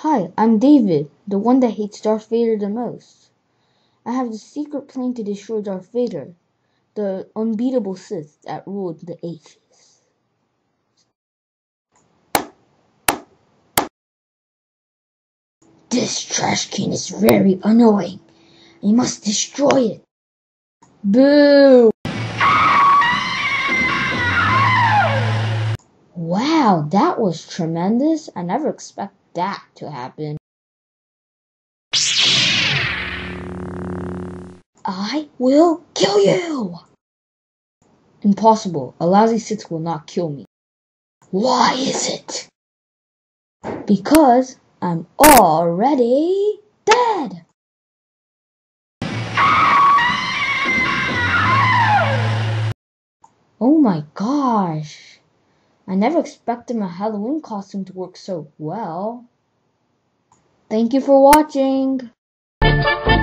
Hi, I'm David, the one that hates Darth Vader the most. I have the secret plan to destroy Darth Vader, the unbeatable Sith that ruled the ages. This trash can is very annoying. I must destroy it. Boo! Wow, that was tremendous. I never expected that to happen. I will kill you! Impossible. A lousy Sith will not kill me. Why is it? Because I'm already dead! Oh my gosh! I never expected my Halloween costume to work so well. Thank you for watching!